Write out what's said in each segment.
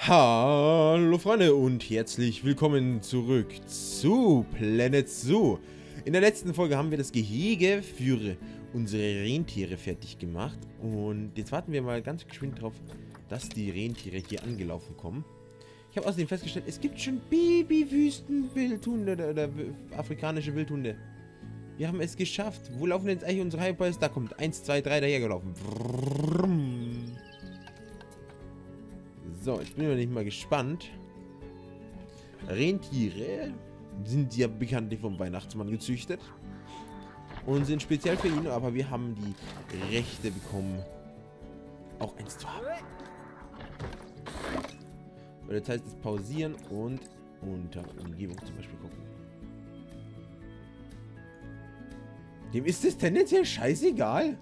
Hallo Freunde und herzlich willkommen zurück zu Planet Zoo. In der letzten Folge haben wir das Gehege für unsere Rentiere fertig gemacht. Und jetzt warten wir mal ganz geschwind drauf, dass die Rentiere hier angelaufen kommen. Ich habe außerdem festgestellt, es gibt schon Baby-Wüsten-Wildhunde oder afrikanische Wildhunde. Wir haben es geschafft. Wo laufen denn jetzt eigentlich unsere Hyperboys? Da kommt 1, 2, 3 dahergelaufen. So, jetzt bin ich nicht mal gespannt. Rentiere sind ja bekanntlich vom Weihnachtsmann gezüchtet. Und sind speziell für ihn, aber wir haben die Rechte bekommen, auch eins zu haben. Und das heißt, es pausieren und unter Umgebung zum Beispiel gucken. Dem ist es tendenziell scheißegal.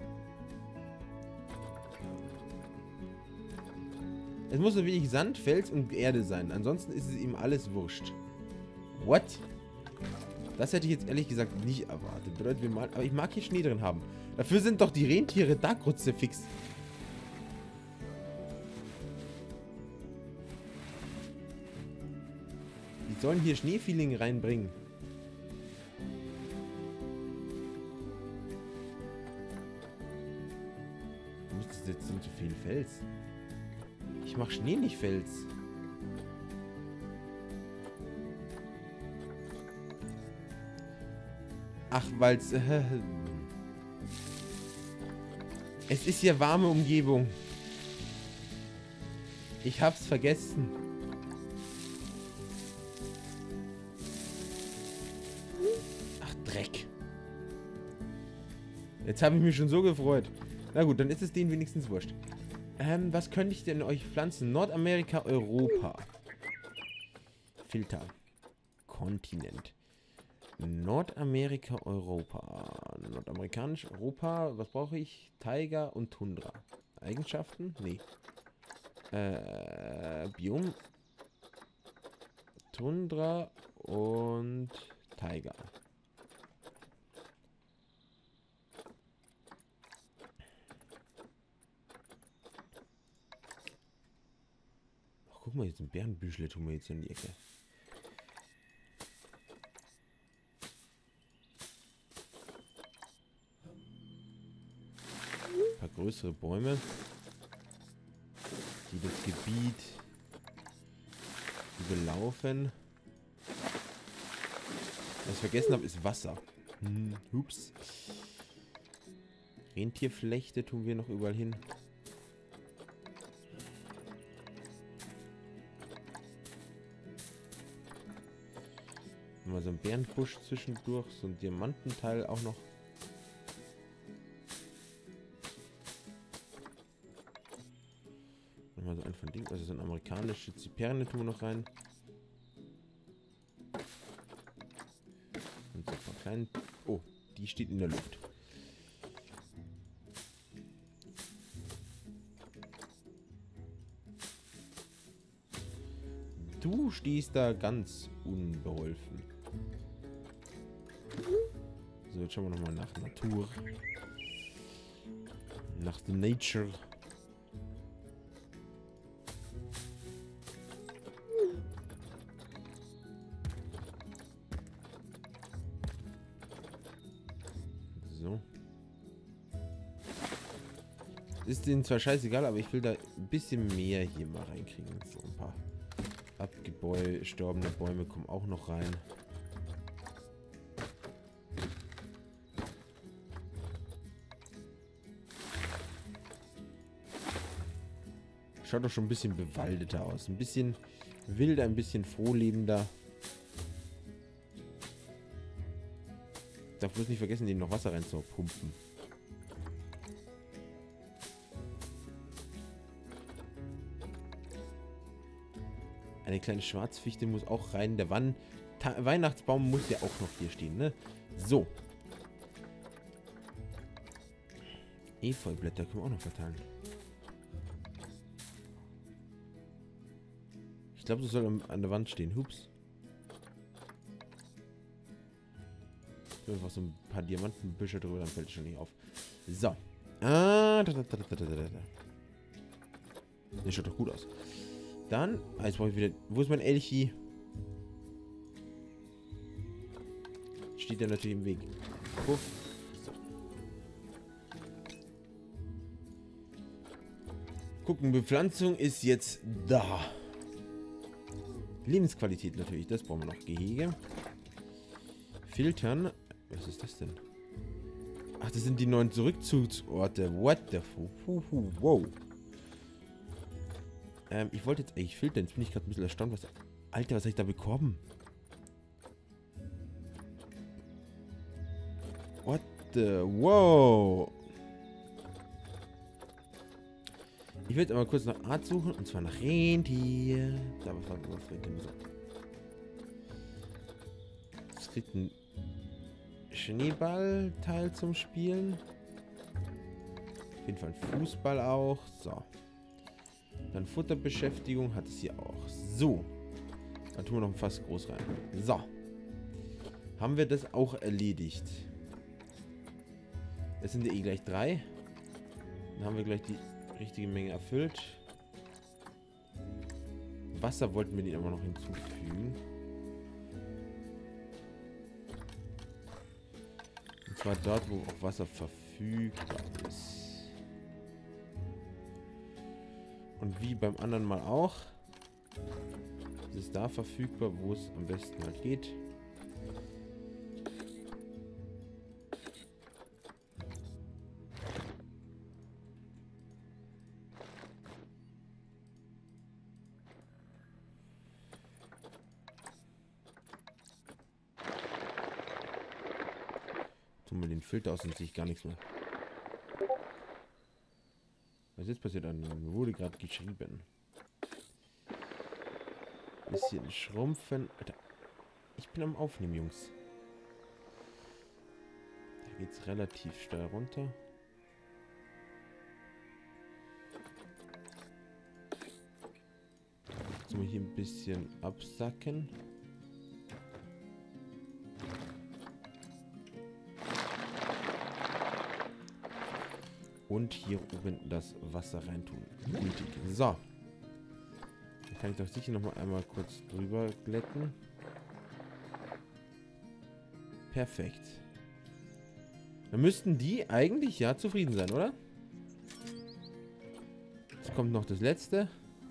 Es muss nur wenig Sand, Fels und Erde sein. Ansonsten ist es ihm alles wurscht. What? Das hätte ich jetzt ehrlich gesagt nicht erwartet. Bedeutet, wir mal, aber ich mag hier Schnee drin haben. Dafür sind doch die Rentiere da fix. Die sollen hier Schneefeeling reinbringen. Warum ist das jetzt so viel Fels? Ich mach Schnee, nicht Fels. Ach, weil's... Es ist ja warme Umgebung. Ich hab's vergessen. Ach, Dreck. Jetzt habe ich mich schon so gefreut. Na gut, dann ist es denen wenigstens wurscht. Was könnte ich denn euch pflanzen? Nordamerika, Europa. Filter. Kontinent. Nordamerika, Europa. Nordamerikanisch, Europa. Was brauche ich? Tiger und Tundra. Eigenschaften? Nee. Biom. Tundra und Tiger. Guck mal, jetzt ein Bärenbüschle tun wir jetzt in die Ecke. Ein paar größere Bäume, die das Gebiet überlaufen. Was ich vergessen habe, ist Wasser. Ups. Rentierflechte tun wir noch überall hin. Mal so ein Bärenbusch zwischendurch, so ein Diamantenteil auch noch. Nochmal so ein von Ding, also so ein amerikanische Ziperne tun wir noch rein. Und so ein paar kleinen. Oh, die steht in der Luft. Du stehst da ganz unbeholfen. So, jetzt schauen wir nochmal nach Natur. Nach the Nature. So. Ist denen zwar scheißegal, aber ich will da ein bisschen mehr hier mal reinkriegen. So ein paar abgestorbene Bäume kommen auch noch rein. Schaut doch schon ein bisschen bewaldeter aus. Ein bisschen wilder, ein bisschen frohlebender. Ich darf bloß nicht vergessen, denen noch Wasser reinzupumpen. Eine kleine Schwarzfichte muss auch rein. Der Weihnachtsbaum muss ja auch noch hier stehen, ne? So. Efeublätter können wir auch noch verteilen. Ich glaube, das soll an der Wand stehen. Hups. Einfach so ein paar Diamantenbüsche drüber, dann fällt es schon nicht auf. So. Das schaut doch gut aus. Dann, jetzt brauche ich wieder, wo ist mein Elchi? Steht der natürlich im Weg. Puff. So. Gucken, Bepflanzung ist jetzt da. Lebensqualität natürlich, das brauchen wir noch. Gehege. Filtern. Was ist das denn? Ach, das sind die neuen Rückzugsorte. What the wow. Ich wollte jetzt eigentlich filtern. Jetzt bin ich gerade ein bisschen erstaunt. Alter, was habe ich da bekommen? What the... Wow. Ich will jetzt aber kurz nach Art suchen. Und zwar nach Rentier. Da, was war das Rentier? Es kriegt ein Schneeballteil zum Spielen. Auf jeden Fall ein Fußball auch. So. Dann Futterbeschäftigung hat es hier auch. So. Dann tun wir noch ein Fass groß rein. So. Haben wir das auch erledigt. Das sind ja eh gleich 3. Dann haben wir gleich die richtige Menge erfüllt. Wasser wollten wir den aber noch hinzufügen. Und zwar dort, wo auch Wasser verfügbar ist. Und wie beim anderen Mal auch. Ist es da verfügbar, wo es am besten halt geht. Tun wir den Filter aus und sehe ich gar nichts mehr. Was jetzt passiert? Dann wurde gerade geschrieben. Bisschen schrumpfen. Alter, ich bin am Aufnehmen, Jungs. Da geht es relativ steil runter. Jetzt mal hier ein bisschen absacken. Und hier oben das Wasser reintun. Gültig. So. Dann kann ich doch sicher noch mal einmal kurz drüber glätten. Perfekt. Dann müssten die eigentlich ja zufrieden sein, oder? Jetzt kommt noch das letzte.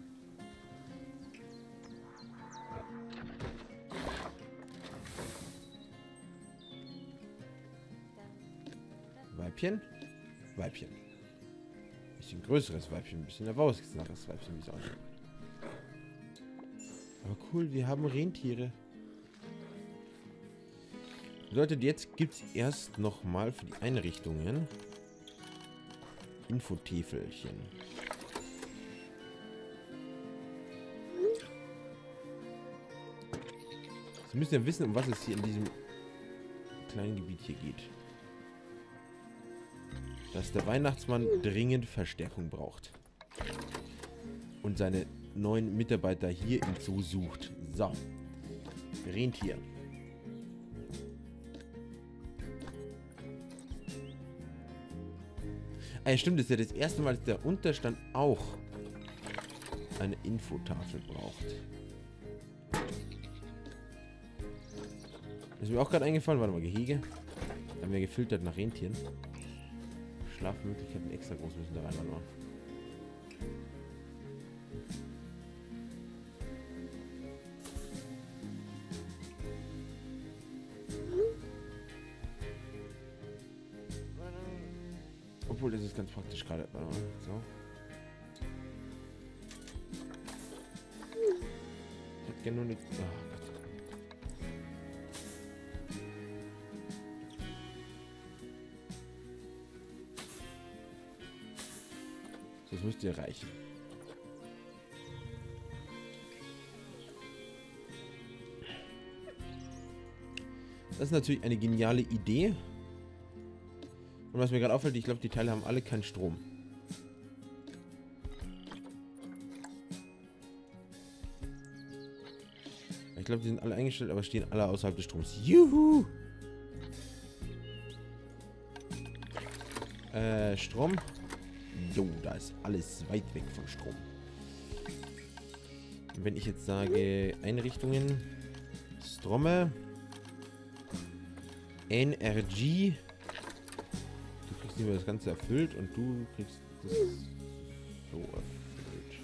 Weibchen. Weibchen. Bisschen größeres Weibchen, ein bisschen herausgesenderes Weibchen, wie es aussieht. Aber cool, wir haben Rentiere. Bedeutet, jetzt gibt es erst nochmal für die Einrichtungen Infotäfelchen. Sie müssen ja wissen, um was es hier in diesem kleinen Gebiet hier geht. Dass der Weihnachtsmann dringend Verstärkung braucht. Und seine neuen Mitarbeiter hier im Zoo sucht. So. Rentier. Ah ja, stimmt, das ist ja das erste Mal, dass der Unterstand auch eine Infotafel braucht. Das ist mir auch gerade eingefallen. Warte mal, Gehege. Da haben wir gefiltert nach Rentieren. Schlafmöglichkeiten extra groß müssen da rein. Warte mal. Obwohl, das ist ganz praktisch gerade. Warte mal. So. Ich hätte gerne nur eine... Oh Gott. Das müsste ja reichen. Das ist natürlich eine geniale Idee. Und was mir gerade auffällt, ich glaube, die Teile haben alle keinen Strom. Ich glaube, die sind alle eingestellt, aber stehen alle außerhalb des Stroms. Juhu! Strom. Jo, da ist alles weit weg von Strom. wenn ich jetzt sage Einrichtungen, Stromme, Energie, du kriegst nicht mehr das Ganze erfüllt und du kriegst das so erfüllt.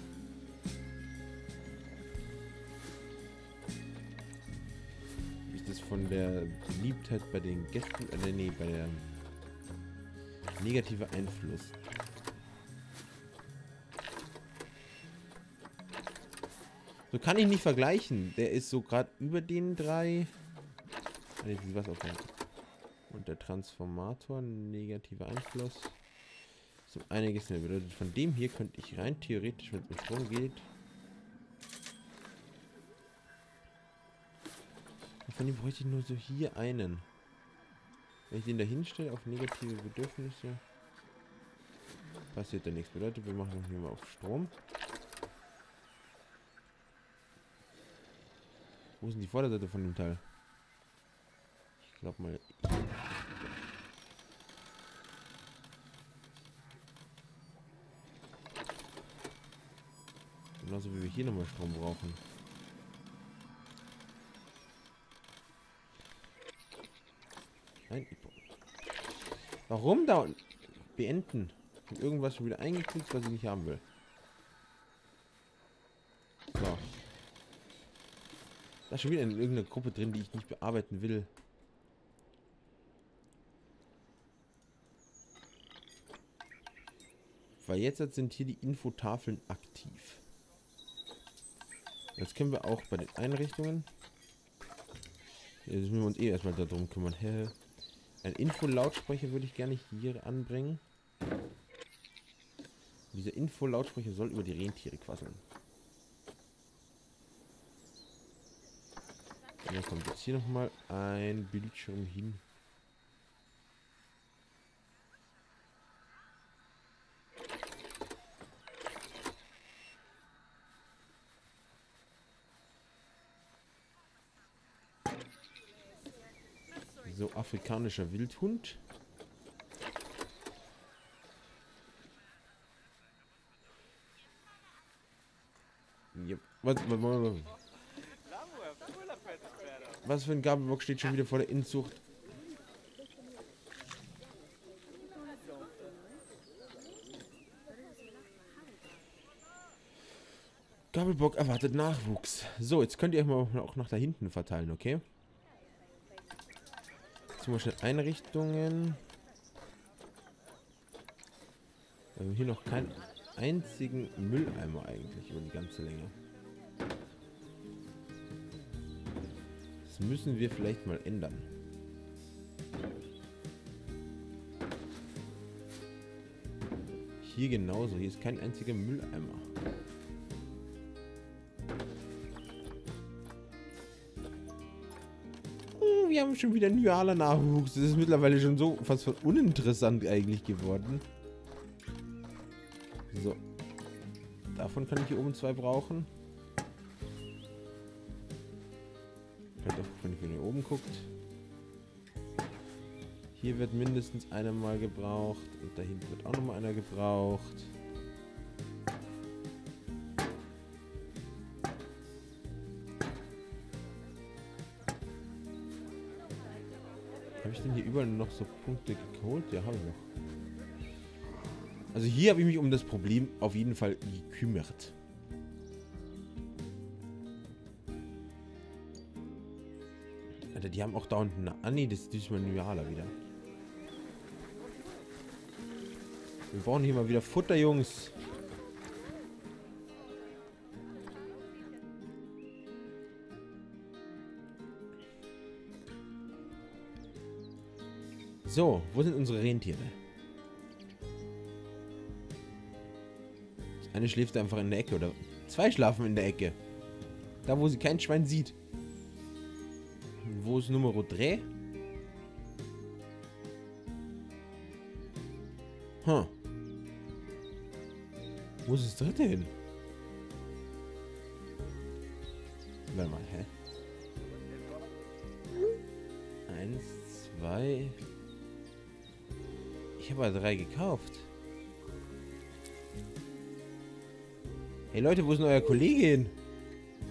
Wie ist das von der Beliebtheit bei den Gästen, nee, bei der negative Einfluss? So kann ich nicht vergleichen. Der ist so gerade über den 3. Was auf der. Und der Transformator, negativer Einfluss. So einiges mehr bedeutet. Von dem hier könnte ich rein theoretisch, wenn es mit Strom geht. Von dem bräuchte ich nur so hier einen. Wenn ich den da hinstelle auf negative Bedürfnisse, passiert da nichts. Bedeutet, wir machen hier mal auf Strom. Wo ist denn die Vorderseite von dem Teil? Ich glaube mal. Genauso wie wir hier nochmal Strom brauchen. Nein. Warum da unten? Beenden. Ich habe irgendwas schon wieder eingeklickt, was ich nicht haben will. So. Da ist schon wieder in irgendeiner Gruppe drin, die ich nicht bearbeiten will. Weil jetzt sind hier die Infotafeln aktiv. Jetzt können wir auch bei den Einrichtungen. Jetzt müssen wir uns eh erstmal darum kümmern. Ein Info-Lautsprecher würde ich gerne hier anbringen. Dieser Info-Lautsprecher soll über die Rentiere quasseln. Und dann kommt jetzt hier nochmal ein Bildschirm hin. So, afrikanischer Wildhund. Ja, was für ein Gabelbock steht schon wieder vor der Inzucht? Gabelbock erwartet Nachwuchs. So, jetzt könnt ihr euch mal auch nach da hinten verteilen, okay? Zum Beispiel Einrichtungen. Wir haben hier noch keinen einzigen Mülleimer eigentlich über die ganze Länge. Das müssen wir vielleicht mal ändern. Hier genauso. Hier ist kein einziger Mülleimer. Wir haben schon wieder Nyaler Nachwuchs. Das ist mittlerweile schon so fast von uninteressant eigentlich geworden. So. Davon kann ich hier oben 2 brauchen. Vielleicht auch, wenn ihr hier oben guckt. Hier wird mindestens einer mal gebraucht. Und da hinten wird auch nochmal einer gebraucht. Habe ich denn hier überall noch so Punkte geholt? Ja, habe ich noch. Also hier habe ich mich um das Problem auf jeden Fall gekümmert. Alter, die haben auch da unten eine Annie, das ist diesmal Nyaler wieder. Wir brauchen hier mal wieder Futter, Jungs. So, wo sind unsere Rentiere? Das eine schläft einfach in der Ecke, oder 2 schlafen in der Ecke. Da, wo sie kein Schwein sieht. Und wo ist Nummer 3? Huh. Wo ist das dritte hin? Warte mal, hä? 1, 2... Ich habe aber 3 gekauft. Hey Leute, wo ist denn euer Kollege hin?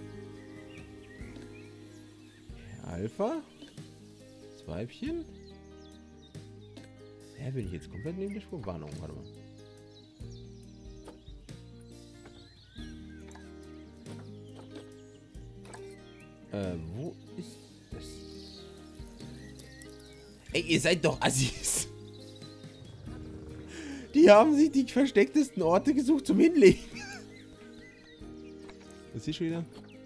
Alpha? Das Weibchen? Hä, bin ich jetzt komplett neben der Spur? Warnung, warte mal. Wo ist das? Ey, ihr seid doch Assis. Die haben sich die verstecktesten Orte gesucht zum Hinlegen. Was ist hier schon wieder?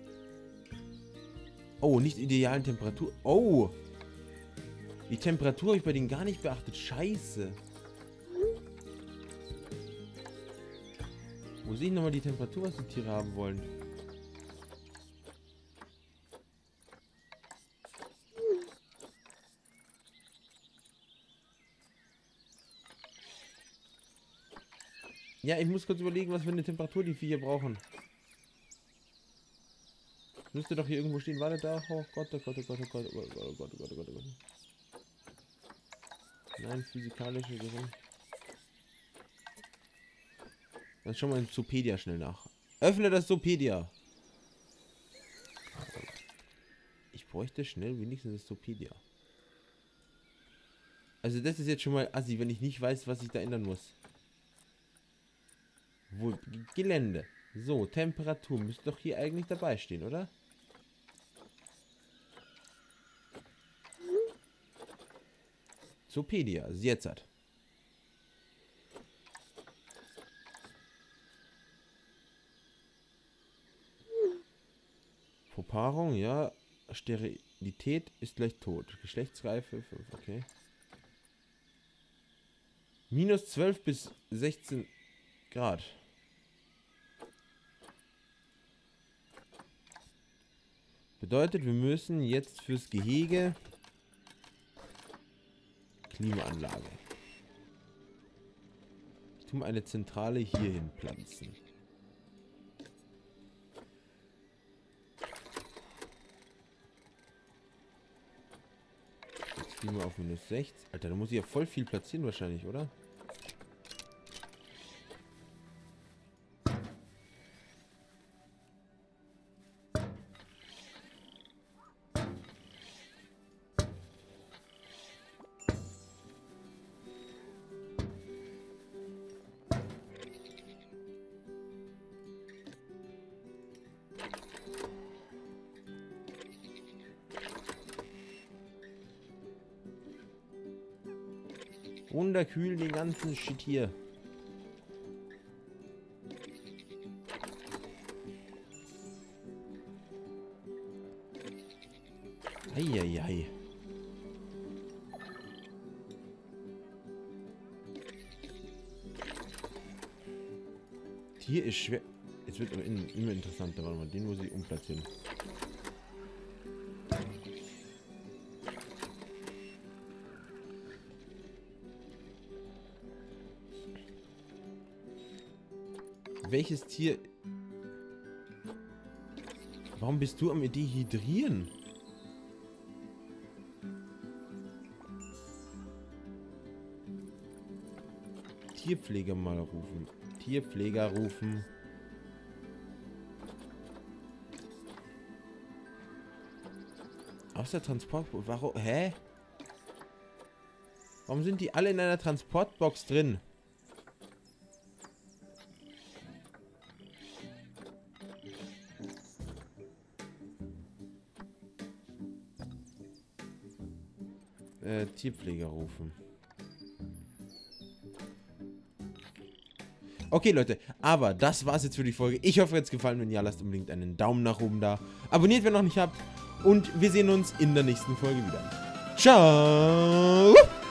Oh, nicht idealen Temperatur. Oh! Die Temperatur habe ich bei denen gar nicht beachtet. Scheiße. Wo sehe ich nochmal die Temperatur, was die Tiere haben wollen? Ja, ich muss kurz überlegen, was für eine Temperatur die Viecher brauchen. Müsste doch hier irgendwo stehen. Warte da. Oh Gott, oh Gott, oh Gott, oh Gott, oh Gott, oh Gott, oh Gott, oh Gott, oh Gott. Nein, physikalische Gehirn. Dann schauen wir in Zoopedia schnell nach. Öffne das Zoopedia. Ich bräuchte schnell wenigstens das Zoopedia. Also das ist jetzt schon mal assi, wenn ich nicht weiß, was ich da ändern muss. Wo, Gelände. So, Temperatur müsste doch hier eigentlich dabei stehen, oder? Zoopedia, also jetzt hat. Verpaarung, ja. Sterilität ist gleich tot. Geschlechtsreife, 5, okay. Minus 12 bis 16 Grad. Bedeutet, wir müssen jetzt fürs Gehege Klimaanlage. Ich tue mal eine Zentrale hierhin pflanzen. Jetzt gehen wir auf minus 6. Alter, da muss ich ja voll viel platzieren wahrscheinlich, oder? Runterkühlen den ganzen Shit hier. Eieiei. Hier ist schwer. Jetzt wird aber immer interessanter. Warte mal, den muss ich umplatzieren. Welches Tier... Warum bist du am Dehydrieren? Tierpfleger mal rufen. Tierpfleger rufen. Aus der Transport... Warum... Hä? Warum sind die alle in einer Transportbox drin? Tierpfleger rufen. Okay, Leute, aber das war's jetzt für die Folge. Ich hoffe, es hat gefallen. Wenn ja, lasst unbedingt einen Daumen nach oben da. Abonniert, wenn ihr noch nicht habt. Und wir sehen uns in der nächsten Folge wieder. Ciao!